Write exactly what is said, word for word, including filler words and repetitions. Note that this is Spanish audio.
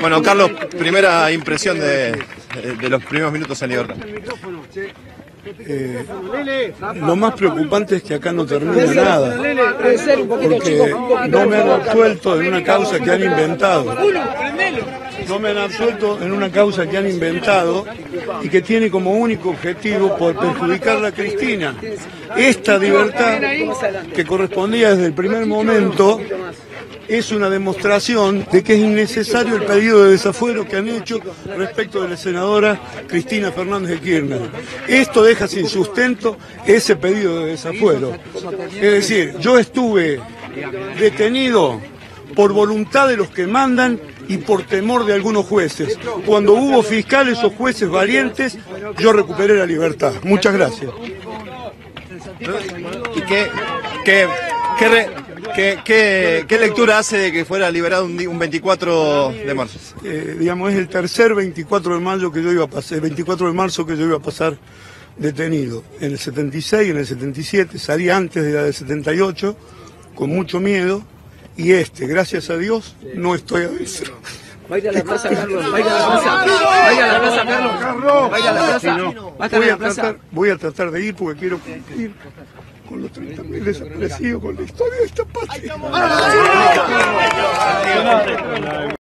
Bueno, Carlos, primera impresión de, de los primeros minutos en libertad. Eh, lo más preocupante es que acá no termina nada, porque no me han absuelto en una causa que han inventado. No me han absuelto en una causa que han inventado y que tiene como único objetivo por perjudicar a Cristina. Esta libertad, que correspondía desde el primer momento, es una demostración de que es innecesario el pedido de desafuero que han hecho respecto de la senadora Cristina Fernández de Kirchner. Esto deja sin sustento ese pedido de desafuero. Es decir, yo estuve detenido por voluntad de los que mandan y por temor de algunos jueces. Cuando hubo fiscales o jueces valientes, yo recuperé la libertad. Muchas gracias. ¿Y qué, qué, qué, re, qué, qué, qué lectura hace de que fuera liberado un, un veinticuatro de marzo? Eh, digamos, es el tercer veinticuatro de mayo que yo iba a pasar, el veinticuatro de marzo que yo iba a pasar detenido. En el setenta y seis, en el setenta y siete, salí antes de la del setenta y ocho, con mucho miedo, y este, gracias a Dios, no estoy adentro. Vaya a la plaza, Carlos. Vaya a la plaza. Vaya a la plaza, Carlos. Vaya a la plaza. Voy a tratar, voy a tratar de ir porque quiero cumplir con los treinta mil desaparecidos, con la historia de esta patria.